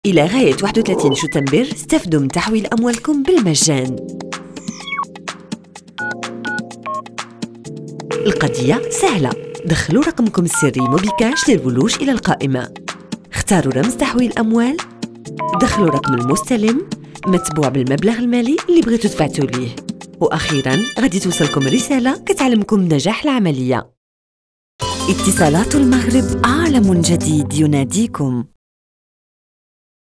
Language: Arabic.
إلى غاية 31 شتنبر استفدوا من تحويل أموالكم بالمجان. القضية سهلة، دخلوا رقمكم السري موبيكاش للولوج إلى القائمة، اختاروا رمز تحويل أموال، دخلوا رقم المستلم متبوع بالمبلغ المالي اللي بغيتوا تبعتوا ليه، وأخيراً غادي توصلكم رسالة كتعلمكم نجاح العملية. اتصالات المغرب، عالم جديد يناديكم.